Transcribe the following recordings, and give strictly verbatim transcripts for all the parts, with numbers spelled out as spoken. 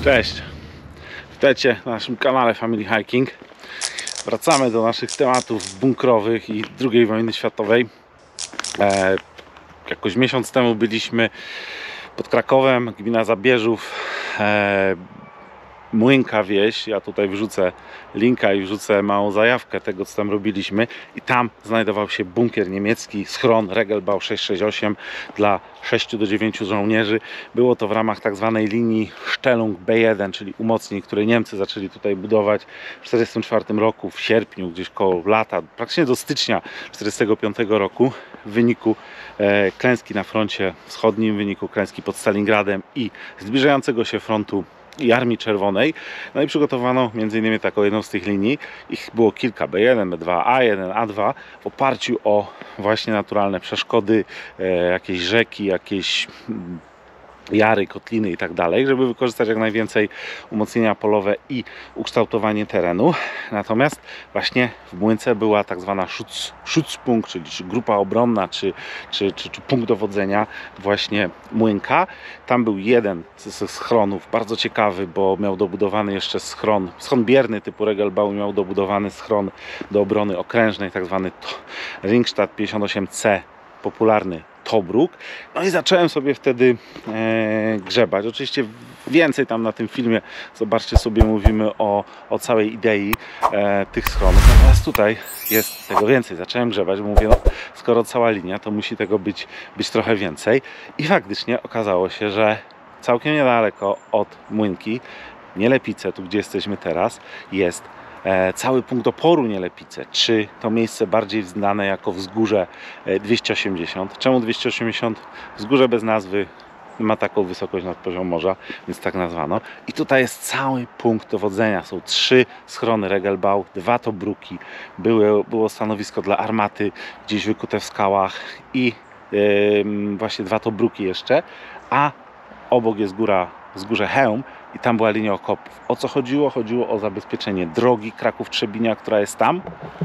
Cześć, witajcie na naszym kanale Family Hiking. Wracamy do naszych tematów bunkrowych i drugiej wojny światowej. e, Jakoś miesiąc temu byliśmy pod Krakowem, gmina Zabierzów, e, Młynka wieś. Ja tutaj wrzucę linka i wrzucę małą zajawkę tego, co tam robiliśmy. I tam znajdował się bunkier niemiecki, schron Regelbau sześćset sześćdziesiąt osiem dla sześciu do dziewięciu żołnierzy. Było to w ramach tak zwanej linii Stellung B jeden, czyli umocnień, które Niemcy zaczęli tutaj budować w tysiąc dziewięćset czterdziestym czwartym roku, w sierpniu, gdzieś koło lata, praktycznie do stycznia tysiąc dziewięćset czterdziestego piątego roku, w wyniku e, klęski na froncie wschodnim, w wyniku klęski pod Stalingradem i zbliżającego się frontu i Armii Czerwonej. No i przygotowano między innymi taką jedną z tych linii. Ich było kilka, B jeden, B dwa, A jeden, A dwa, w oparciu o właśnie naturalne przeszkody, e, jakieś rzeki, jakieś jary, kotliny i tak dalej, żeby wykorzystać jak najwięcej umocnienia polowe i ukształtowanie terenu. Natomiast właśnie w Młynce była tak zwana Schutz, Schutzpunkt, czyli czy grupa obronna, czy, czy, czy, czy punkt dowodzenia właśnie Młynka. Tam był jeden ze schronów, bardzo ciekawy, bo miał dobudowany jeszcze schron, schron bierny typu Regelbau, miał dobudowany schron do obrony okrężnej, tak zwany Ringstadt pięćdziesiąt osiem C, popularny Tobruk. No i zacząłem sobie wtedy e, grzebać. Oczywiście więcej tam na tym filmie, zobaczcie sobie, mówimy o, o całej idei e, tych schronów. Natomiast tutaj jest tego więcej. Zacząłem grzebać, bo mówię, no, skoro cała linia, to musi tego być, być trochę więcej. I faktycznie okazało się, że całkiem niedaleko od Młynki, Nielepice, tu gdzie jesteśmy teraz, jest E, cały punkt oporu Nielepice, czy to miejsce bardziej znane jako wzgórze dwieście osiemdziesiąt. Czemu dwieście osiemdziesiąt? Wzgórze bez nazwy, ma taką wysokość nad poziom morza, więc tak nazwano. I tutaj jest cały punkt dowodzenia. Są trzy schrony Regelbau, dwa Tobruki, były, było stanowisko dla armaty gdzieś wykute w skałach i yy, właśnie dwa Tobruki jeszcze, a obok jest góra, wzgórze Chełm, i tam była linia okopów. O co chodziło? Chodziło o zabezpieczenie drogi Kraków-Trzebinia, która jest tam.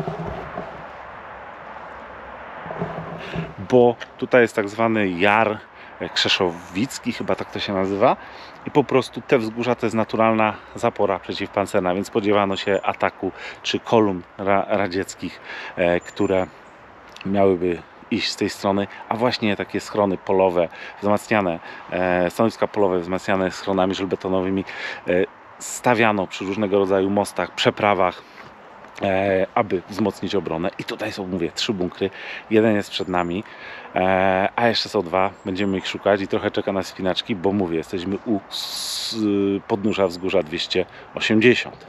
Bo tutaj jest tak zwany jar krzeszowicki, chyba tak to się nazywa. I po prostu te wzgórza to jest naturalna zapora przeciwpancerna, więc spodziewano się ataku czy kolumn ra radzieckich, e, które miałyby iść z tej strony, a właśnie takie schrony polowe, wzmacniane, e, stanowiska polowe wzmacniane schronami żelbetonowymi e, stawiano przy różnego rodzaju mostach, przeprawach, e, aby wzmocnić obronę. I tutaj są, mówię, trzy bunkry. Jeden jest przed nami, e, a jeszcze są dwa. Będziemy ich szukać i trochę czeka na spinaczki, bo mówię, jesteśmy u s, podnóża wzgórza dwieście osiemdziesiąt.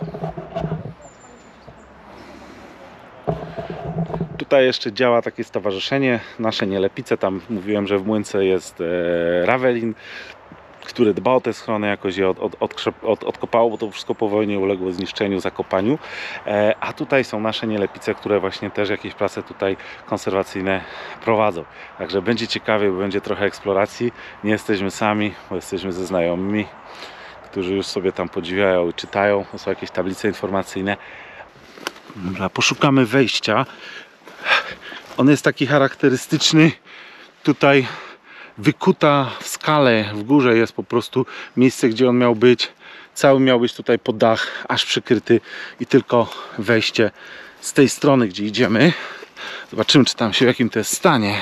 Tutaj jeszcze działa takie stowarzyszenie, nasze Nielepice. Tam mówiłem, że w Młynce jest e, Ravelin, który dba o te schrony, jakoś je od, od, od, od, odkopało, bo to wszystko po wojnie uległo zniszczeniu, zakopaniu. E, a tutaj są nasze Nielepice, które właśnie też jakieś prace tutaj konserwacyjne prowadzą. Także będzie ciekawie, bo będzie trochę eksploracji. Nie jesteśmy sami, bo jesteśmy ze znajomymi, którzy już sobie tam podziwiają i czytają. To są jakieś tablice informacyjne. Dobra, poszukamy wejścia. On jest taki charakterystyczny. Tutaj wykuta w skale w górze jest po prostu miejsce, gdzie on miał być. Cały miał być tutaj pod dach, aż przykryty, i tylko wejście z tej strony, gdzie idziemy. Zobaczymy, czy tam się w jakim to jest stanie.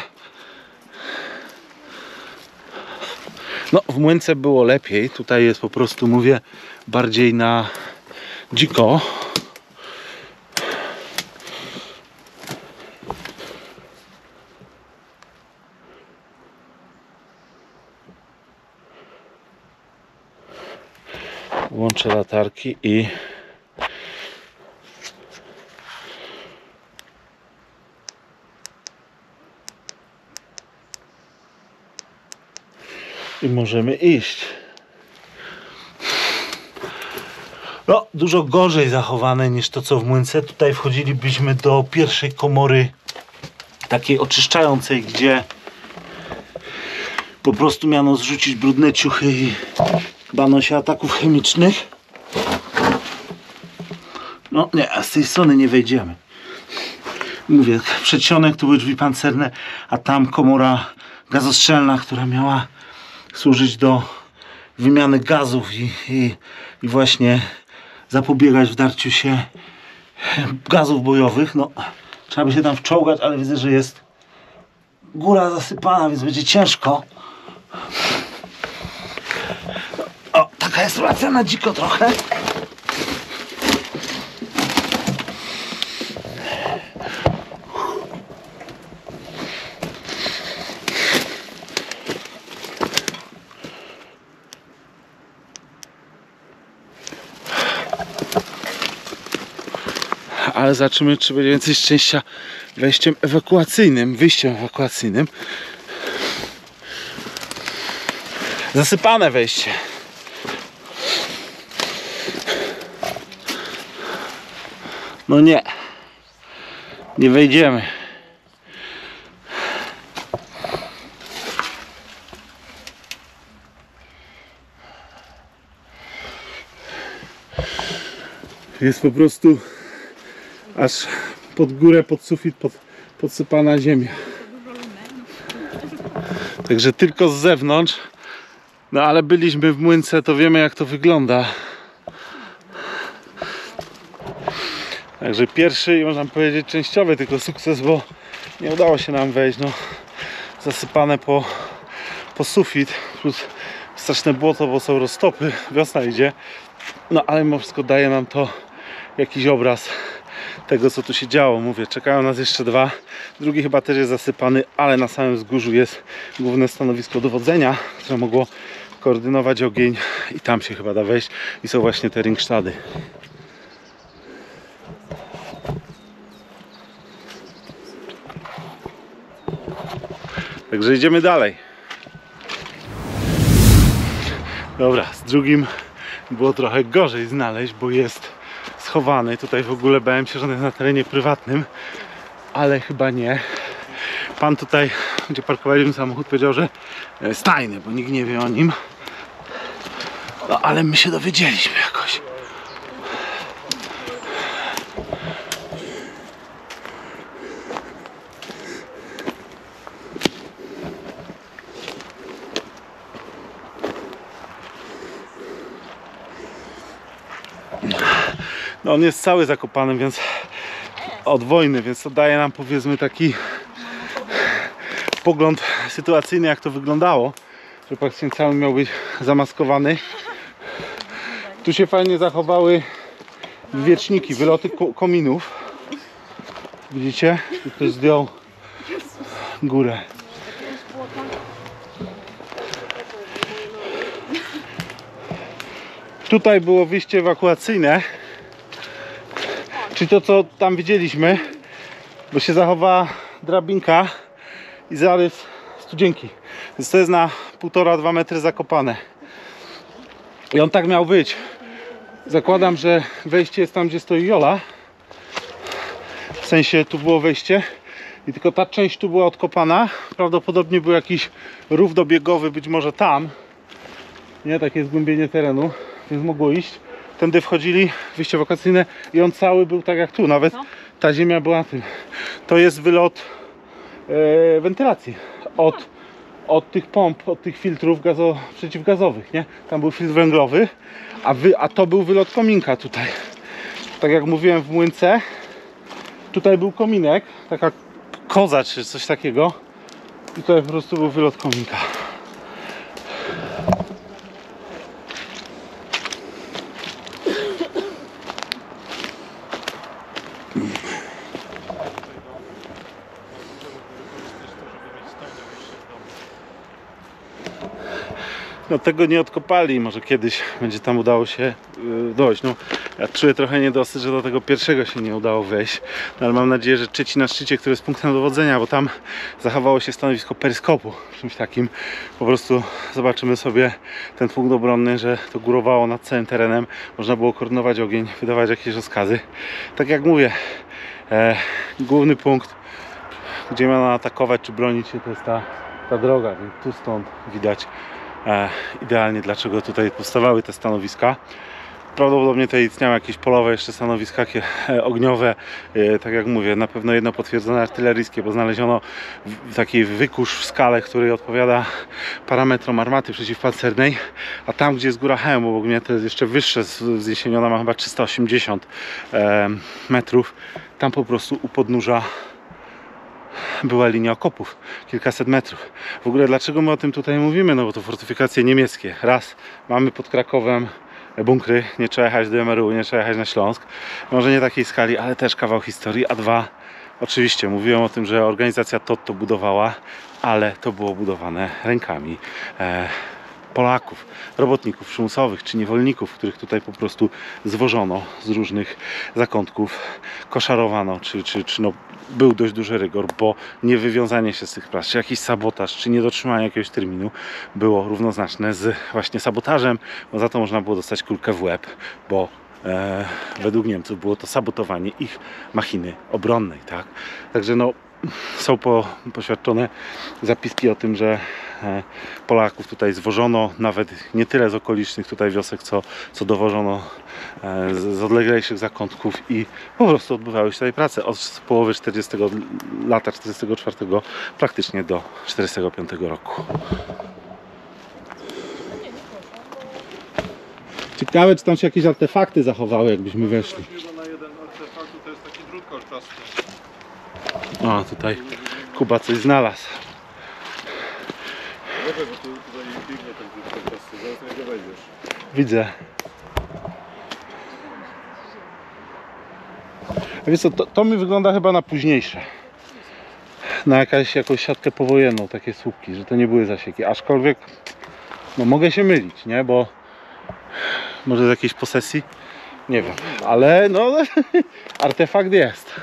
No, w Młynce było lepiej. Tutaj jest po prostu, mówię, bardziej na dziko. Włączę latarki i i możemy iść. No, dużo gorzej zachowane niż to, co w Młynce. Tutaj wchodzilibyśmy do pierwszej komory takiej oczyszczającej, gdzie po prostu miano zrzucić brudne ciuchy i bano się ataków chemicznych. No nie, a z tej strony nie wejdziemy. Mówię, przedsionek, tu były drzwi pancerne, a tam komora gazostrzelna, która miała służyć do wymiany gazów i, i, i właśnie zapobiegać wdarciu się gazów bojowych. No, trzeba by się tam wczołgać, ale widzę, że jest góra zasypana, więc będzie ciężko. O, taka jest sytuacja na dziko trochę. Ale zobaczymy, czy będzie więcej szczęścia wejściem ewakuacyjnym, wyjściem ewakuacyjnym. Zasypane wejście. No nie. Nie wejdziemy. Jest po prostu aż pod górę, pod sufit, pod, podsypana ziemia. Także tylko z zewnątrz. No ale byliśmy w Młynce, to wiemy, jak to wygląda. Także pierwszy i można powiedzieć częściowy tylko sukces, bo nie udało się nam wejść. No, zasypane po, po sufit, plus straszne błoto, bo są roztopy, wiosna idzie. No ale mimo wszystko daje nam to jakiś obraz tego, co tu się działo. Mówię, czekają nas jeszcze dwa. Drugi chyba też jest zasypany, ale na samym wzgórzu jest główne stanowisko dowodzenia, które mogło koordynować ogień i tam się chyba da wejść i są właśnie te ringsztady. Także idziemy dalej. Dobra, z drugim było trochę gorzej znaleźć, bo jest schowany. Tutaj w ogóle bałem się, że on jest na terenie prywatnym, ale chyba nie. Pan tutaj, gdzie parkowaliśmy samochód, powiedział, że jest tajny, bo nikt nie wie o nim. No ale my się dowiedzieliśmy jakoś. No on jest cały zakopany, więc od wojny, więc to daje nam, powiedzmy, taki pogląd sytuacyjny, jak to wyglądało, że praktycznie cały miał być zamaskowany. Tu się fajnie zachowały wieczniki, wyloty kominów. Widzicie? I ktoś zdjął górę. Tutaj było wyjście ewakuacyjne, czyli to, co tam widzieliśmy, bo się zachowała drabinka i zarys studzienki, więc to jest na półtora dwa metry zakopane i on tak miał być. Zakładam, że wejście jest tam, gdzie stoi Jola, w sensie tu było wejście i tylko ta część tu była odkopana. Prawdopodobnie był jakiś rów dobiegowy, być może tam, nie, takie zgłębienie terenu, więc mogło iść. Tędy wchodzili, wyjście ewakuacyjne i on cały był tak jak tu, nawet ta ziemia była na tym. To jest wylot e, wentylacji od, od tych pomp, od tych filtrów gazo, przeciwgazowych, nie? Tam był filtr węglowy, a, wy, a to był wylot kominka tutaj. Tak jak mówiłem w Młynce, tutaj był kominek, taka koza czy coś takiego i tutaj po prostu był wylot kominka. No tego nie odkopali, może kiedyś będzie tam udało się yy, dojść. No, ja czuję trochę niedosyt, że do tego pierwszego się nie udało wejść, no, ale mam nadzieję, że trzeci na szczycie, który jest punktem dowodzenia, bo tam zachowało się stanowisko peryskopu, czymś takim. Po prostu zobaczymy sobie ten punkt obronny, że to górowało nad całym terenem, można było koordynować ogień, wydawać jakieś rozkazy. Tak jak mówię, e, główny punkt, gdzie miano atakować czy bronić się, to jest ta, ta droga, więc tu stąd widać E, idealnie, dlaczego tutaj powstawały te stanowiska. Prawdopodobnie tutaj istniały jakieś polowe jeszcze stanowiska ogniowe. Tak jak mówię, na pewno jedno potwierdzone artyleryjskie, bo znaleziono taki wykurz w skale, który odpowiada parametrom armaty przeciwpancernej, a tam, gdzie jest góra Chełm, obok mnie, to jest jeszcze wyższe wzniesienie, ona ma chyba trzysta osiemdziesiąt metrów, tam po prostu u podnóża była linia okopów, kilkaset metrów. W ogóle dlaczego my o tym tutaj mówimy? No bo to fortyfikacje niemieckie. Raz, mamy pod Krakowem bunkry, nie trzeba jechać do M R U, nie trzeba jechać na Śląsk. Może nie takiej skali, ale też kawał historii. A dwa, oczywiście mówiłem o tym, że organizacja T O T to budowała, ale to było budowane rękami e, Polaków, robotników przymusowych czy niewolników, których tutaj po prostu zwożono z różnych zakątków, koszarowano, czy, czy, czy no, był dość duży rygor, bo niewywiązanie się z tych prac, czy jakiś sabotaż, czy niedotrzymanie jakiegoś terminu było równoznaczne z właśnie sabotażem, bo za to można było dostać kulkę w łeb, bo e, według Niemców było to sabotowanie ich machiny obronnej, tak? Także no, są po, poświadczone zapiski o tym, że e, Polaków tutaj zwożono, nawet nie tyle z okolicznych tutaj wiosek, co, co dowożono e, z, z odleglejszych zakątków i po prostu odbywały się tutaj prace od połowy czterdziestego lata czterdziestego czwartego praktycznie do czterdziestego piątego roku. Ciekawe, czy tam się jakieś artefakty zachowały, jakbyśmy weszli. Na jeden artefakt to jest taki drut kolczasty. O, tutaj Kuba coś znalazł. Może, bo tu tutaj biegnie ten drut kolczasty, zaraz na niego wejdziesz. Widzę. A wiesz co, to, to mi wygląda chyba na późniejsze. Na jakaś, jakąś siatkę powojenną, takie słupki, że to nie były zasieki. Aczkolwiek, no mogę się mylić, nie? Bo może z jakiejś posesji? Nie wiem, ale no artefakt jest.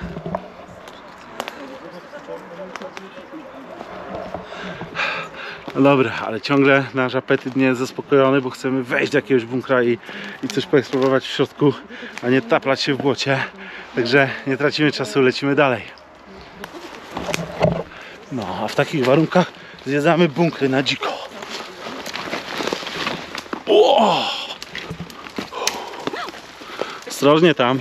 No dobra, ale ciągle nasz apetyt nie jest zaspokojony, bo chcemy wejść do jakiegoś bunkra i, i coś poeksplorować w środku, a nie taplać się w błocie. Także nie tracimy czasu, lecimy dalej. No, a w takich warunkach zwiedzamy bunkry na dziko. O! Ostrożnie tam.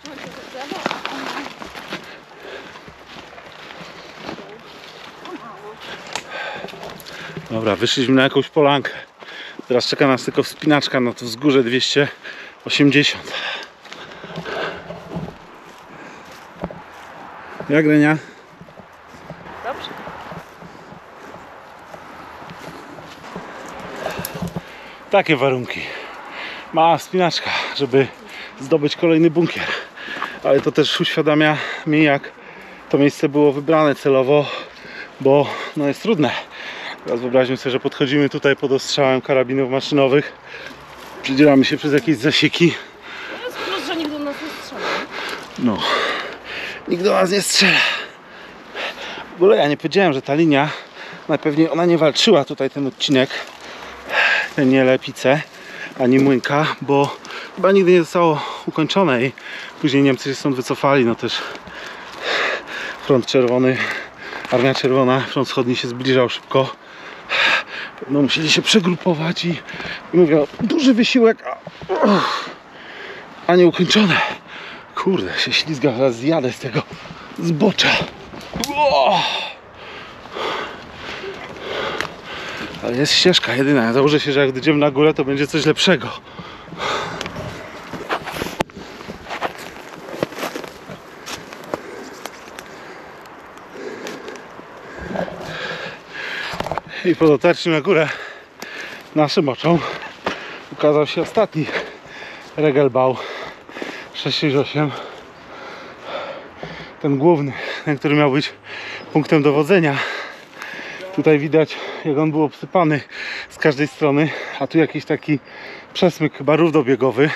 Dobra, wyszliśmy na jakąś polankę. Teraz czeka nas tylko wspinaczka na to wzgórze dwieście osiemdziesiąt. Jak, Renia? Dobrze. Takie warunki. Mała wspinaczka, żeby zdobyć kolejny bunkier. Ale to też uświadamia mi, jak to miejsce było wybrane celowo, bo no jest trudne. Teraz wyobraźmy sobie, że podchodzimy tutaj pod ostrzałem karabinów maszynowych, przedzieramy się przez jakieś zasieki. To jest plus, że nikt do nas nie strzela. No, nikt do nas nie strzela. W ogóle ja nie powiedziałem, że ta linia, najpewniej ona nie walczyła tutaj ten odcinek, ten nie Lepice, ani Młynka, bo chyba nigdy nie zostało ukończone i później Niemcy się stąd wycofali. No też front czerwony, Armia Czerwona, front wschodni się zbliżał szybko. No musieli się przegrupować i, i mówię, duży wysiłek, a, a nie ukończone. Kurde, się ślizga, zaraz zjadę z tego zbocza. O! Ale jest ścieżka jedyna. Ja założę się, że jak dojdziemy na górę, to będzie coś lepszego. I po dotarciu na górę naszym oczom ukazał się ostatni Regelbau sześć sześć osiem. Ten główny, ten, który miał być punktem dowodzenia. Tutaj widać, jak on był obsypany z każdej strony, a tu jakiś taki przesmyk, chyba rów dobiegowy.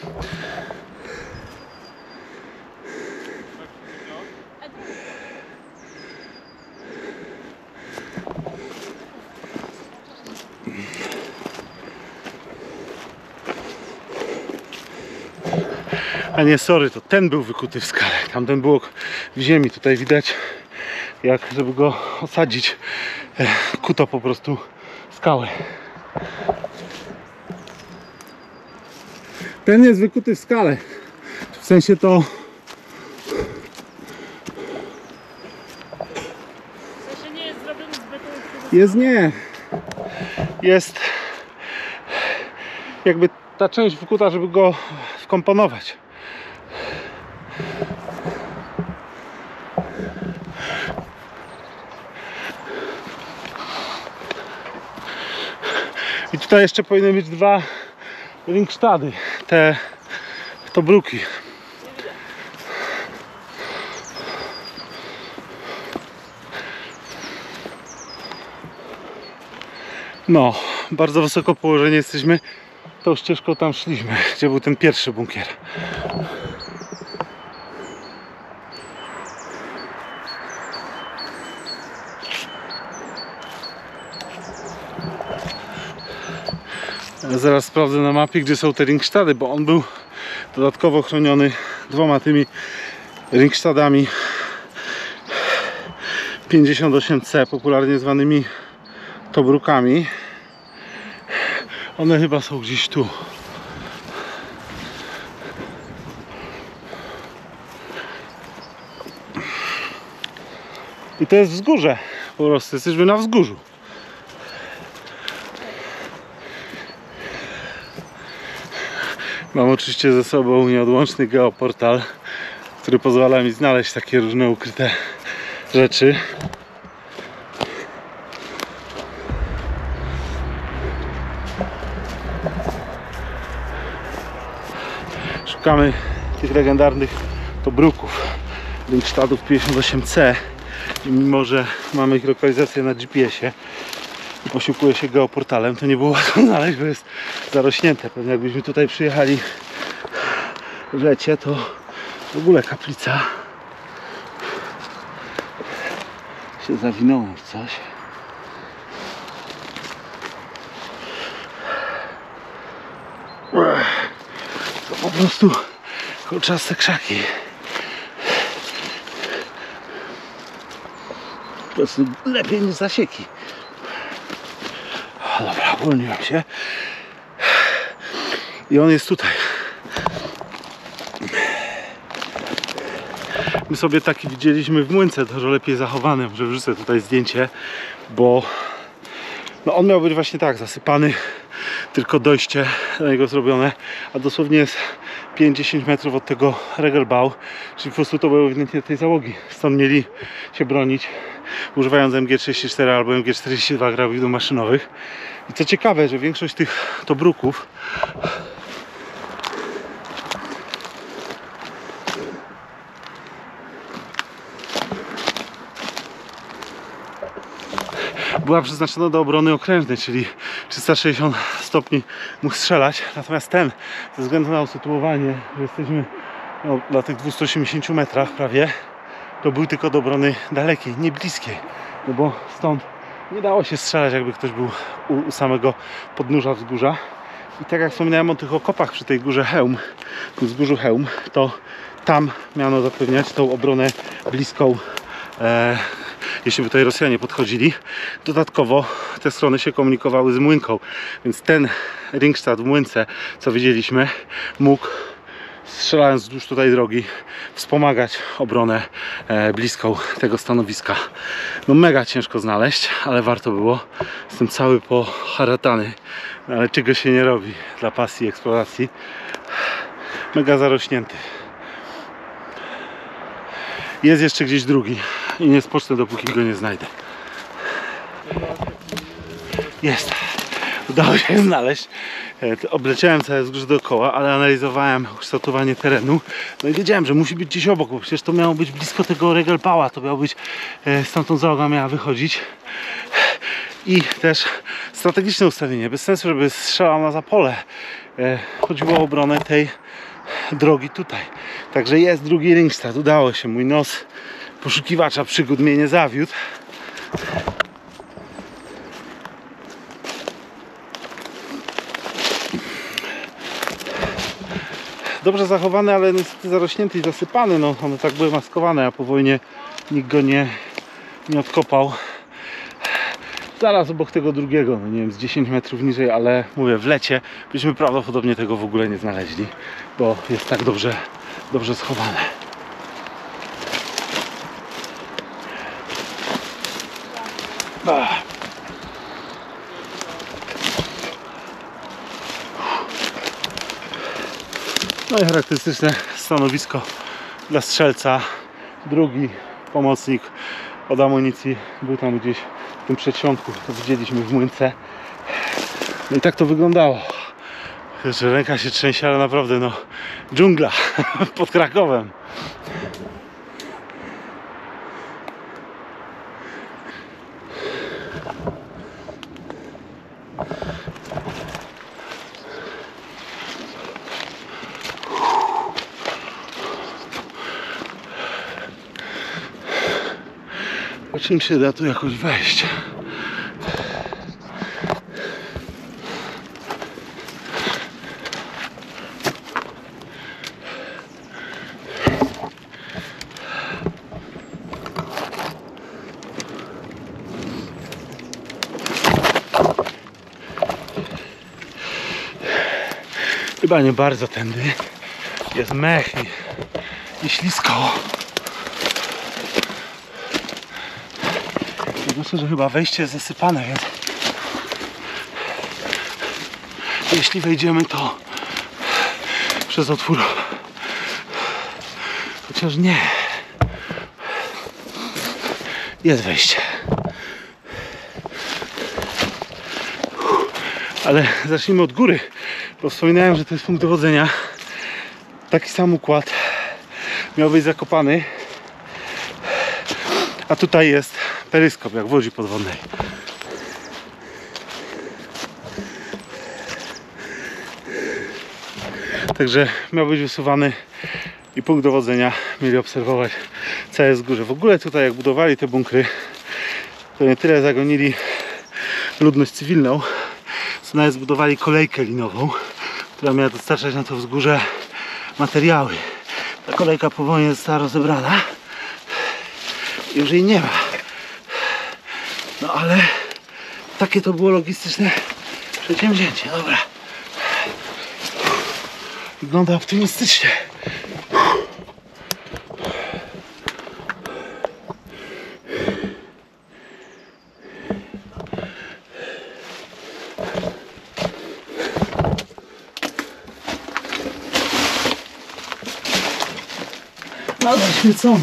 A nie, sorry, to ten był wykuty w skale, tamten było w ziemi. Tutaj widać, jak żeby go osadzić, kuto po prostu skałę. Ten jest wykuty w skale. W sensie to... W sensie nie jest zrobiony z betonu. Jest nie. Jest jakby ta część wykuta, żeby go wkomponować. I tutaj jeszcze powinny być dwa ringstady, te to bruki. No, bardzo wysoko położenie jesteśmy. Tą ścieżką tam szliśmy, gdzie był ten pierwszy bunkier. Zaraz sprawdzę na mapie, gdzie są te ringstady, bo on był dodatkowo chroniony dwoma tymi ringstadami pięćdziesiąt osiem C, popularnie zwanymi tobrukami. One chyba są gdzieś tu. I to jest wzgórze. Po prostu jesteśmy na wzgórzu. Mam oczywiście ze sobą nieodłączny geoportal, który pozwala mi znaleźć takie różne ukryte rzeczy. Szukamy tych legendarnych tobruków, ringstadów pięćdziesiąt osiem C i mimo, że mamy ich lokalizację na G P S ie i posiłkuje się geoportalem, to nie było łatwo znaleźć, bo jest zarośnięte. Pewnie jakbyśmy tutaj przyjechali w lecie, to w ogóle kaplica się zawinąłem w coś. To po prostu kolczaste krzaki. Po prostu lepiej niż zasieki. O, dobra, uwolniłem się. I on jest tutaj. My sobie taki widzieliśmy w Młynce, dużo lepiej zachowanym, że wrzucę tutaj zdjęcie, bo no on miał być właśnie tak zasypany, tylko dojście na niego zrobione, a dosłownie jest pięć do dziesięciu metrów od tego regelbał, czyli po prostu to było ewidentnie tej załogi. Stąd mieli się bronić, używając M G trzydzieści cztery albo M G czterdzieści dwa grabidów maszynowych. I co ciekawe, że większość tych tobruków była przeznaczona do obrony okrężnej, czyli trzysta sześćdziesiąt stopni mógł strzelać. Natomiast ten, ze względu na usytuowanie, że jesteśmy no, na tych dwustu osiemdziesięciu metrach prawie, to był tylko do obrony dalekiej, nie bliskiej. No bo stąd nie dało się strzelać, jakby ktoś był u, u samego podnóża wzgórza. I tak jak wspominałem o tych okopach przy tej górze Chełm, tym wzgórzu Chełm, to tam miano zapewniać tą obronę bliską, e, jeśli by tutaj Rosjanie podchodzili. Dodatkowo te strony się komunikowały z Młynką, więc ten ringstad w Młynce, co widzieliśmy, mógł, strzelając wzdłuż tutaj drogi, wspomagać obronę e, bliską tego stanowiska. No mega ciężko znaleźć, ale warto było. Jestem cały poharatany, ale czego się nie robi dla pasji eksploracji. Mega zarośnięty. Jest jeszcze gdzieś drugi i nie spocznę, dopóki go nie znajdę. Jest. Udało się znaleźć. Obleciałem całe wzgórze dookoła, ale analizowałem kształtowanie terenu. No i wiedziałem, że musi być gdzieś obok, bo przecież to miało być blisko tego regelbała. To miało być, stamtąd załoga miała wychodzić. I też strategiczne ustawienie. Bez sensu, żeby strzelał na zapole. Chodziło o obronę tej drogi tutaj. Także jest drugi ringstad. Udało się. Mój nos poszukiwacza przygód mnie nie zawiódł. Dobrze zachowany, ale niestety zarośnięty i zasypany. No, one tak były maskowane, a po wojnie nikt go nie, nie odkopał. zaraz obok tego drugiego, no nie wiem, z dziesięć metrów niżej, ale mówię, w lecie byśmy prawdopodobnie tego w ogóle nie znaleźli, bo jest tak dobrze, dobrze schowane. Ach. No i charakterystyczne stanowisko dla strzelca. Drugi pomocnik od amunicji był tam gdzieś w tym przedsionku, to widzieliśmy w młynce. No i tak to wyglądało. Że ręka się trzęsie, ale naprawdę no dżungla pod Krakowem. O czym się da tu jakoś wejść? Chyba nie bardzo tędy. Jest mech i, i ślisko. Myślę, że chyba wejście jest zasypane, więc jeśli wejdziemy, to przez otwór. Chociaż nie. Jest wejście. Ale zacznijmy od góry, bo wspominałem, że to jest punkt dowodzenia. Taki sam układ miał być zakopany, a tutaj jest peryskop, jak w łodzi podwodnej. Także miał być wysuwany i punkt dowodzenia mieli obserwować całe wzgórze. W ogóle tutaj jak budowali te bunkry, to nie tyle zagonili ludność cywilną, co nawet zbudowali kolejkę linową, która miała dostarczać na to wzgórze materiały. Ta kolejka po wojnie została rozebrana i już jej nie ma. No ale takie to było logistyczne przedsięwzięcie. Dobra. Wygląda optymistycznie. Nadal świecony.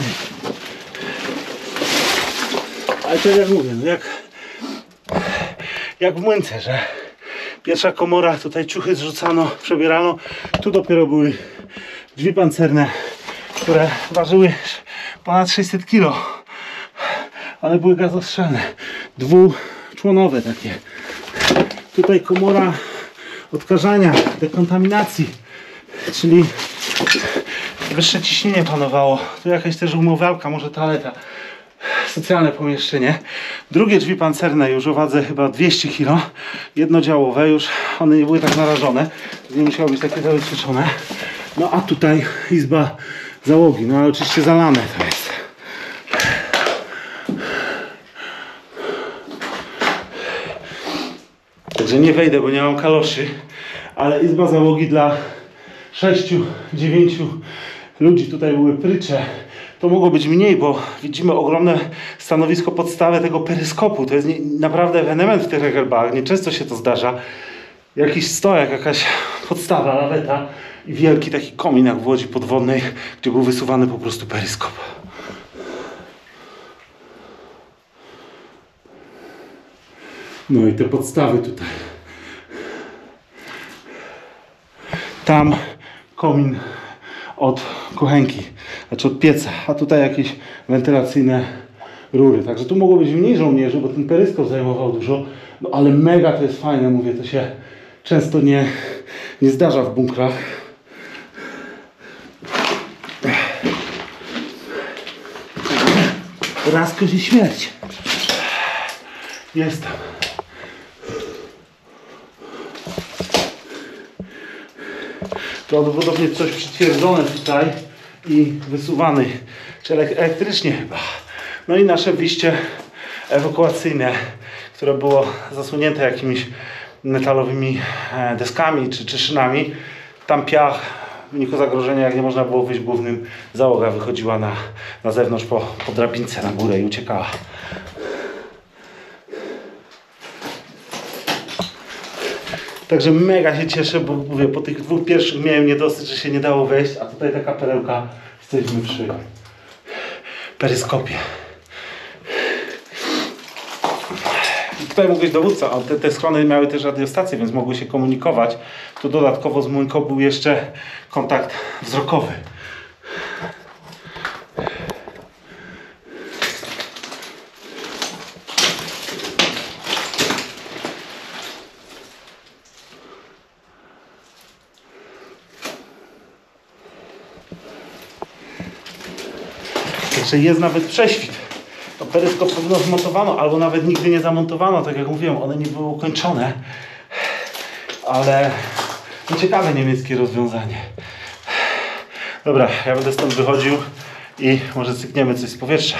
Ale tak jak mówię, jak, jak w młynce, że pierwsza komora, tutaj ciuchy zrzucano, przebierano. Tu dopiero były drzwi pancerne, które ważyły ponad sześćset kilo. Ale były gazostrzelne. Dwuczłonowe takie. Tutaj komora odkażania, dekontaminacji, czyli wyższe ciśnienie panowało. Tu jakaś też umywalka, może toaleta. Socjalne pomieszczenie. Drugie drzwi pancerne już o wadze chyba dwieście kilo. Jednodziałowe już. One nie były tak narażone. Nie musiały być takie zabezpieczone. No a tutaj izba załogi. No ale oczywiście zalane to jest. Także nie wejdę, bo nie mam kaloszy. Ale izba załogi dla sześciu, dziewięciu ludzi. Tutaj były prycze. To mogło być mniej, bo widzimy ogromne stanowisko, podstawę tego peryskopu. To jest nie, naprawdę ewenement w tych regelbach. Nieczęsto się to zdarza. Jakiś stojak, jakaś podstawa, laweta i wielki taki komin jak w łodzi podwodnej, gdzie był wysuwany po prostu peryskop. No i te podstawy tutaj. Tam komin od kuchenki, znaczy od pieca, a tutaj jakieś wentylacyjne rury. Także tu mogło być mniej żołnierzy, bo ten peryskop zajmował dużo, no ale mega to jest fajne, mówię, to się często nie, nie zdarza w bunkrach. Raz kozi śmierć. Jestem. Prawdopodobnie coś przytwierdzone tutaj i wysuwany, czy elektrycznie chyba. No i nasze wyjście ewakuacyjne, które było zasłonięte jakimiś metalowymi e, deskami czy, czy szynami. Tam piach, w wyniku zagrożenia, jak nie można było wyjść głównym, załoga wychodziła na, na zewnątrz po, po drabince na górę i uciekała. Także mega się cieszę, bo mówię, po tych dwóch pierwszych miałem niedosyt, że się nie dało wejść, a tutaj taka perełka, jesteśmy przy peryskopie. I tutaj mógł być dowódca, a te, te schrony miały też radiostację, więc mogły się komunikować. Tu dodatkowo z Muńką był jeszcze kontakt wzrokowy. Także jest nawet prześwit. To peryskop pewno zmontowano, albo nawet nigdy nie zamontowano, tak jak mówiłem, one nie były ukończone. Ale no ciekawe niemieckie rozwiązanie. Dobra, ja będę stąd wychodził i może cykniemy coś z powietrza.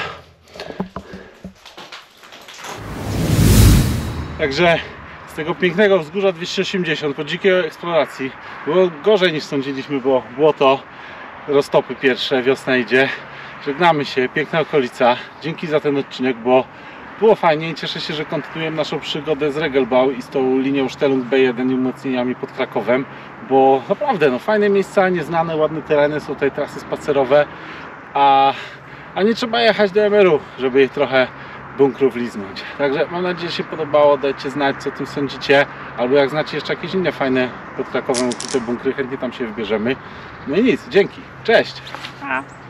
Także z tego pięknego wzgórza dwieście osiemdziesiąt po dzikiej eksploracji było gorzej niż sądziliśmy, bo błoto, roztopy pierwsze, wiosna idzie. Żegnamy się, piękna okolica. Dzięki za ten odcinek, bo było fajnie i cieszę się, że kontynuujemy naszą przygodę z Regelbau i z tą linią Stelung B jeden i umocnieniami pod Krakowem, bo naprawdę no, fajne miejsca, nieznane, ładne tereny, są tutaj trasy spacerowe, a, a nie trzeba jechać do M R U, żeby ich trochę bunkrów liznąć. Także mam nadzieję, że się podobało, dajcie znać, co o tym sądzicie, albo jak znacie jeszcze jakieś inne fajne pod Krakowem ukryte bunkry, chętnie tam się wybierzemy. No i nic, dzięki, cześć! A.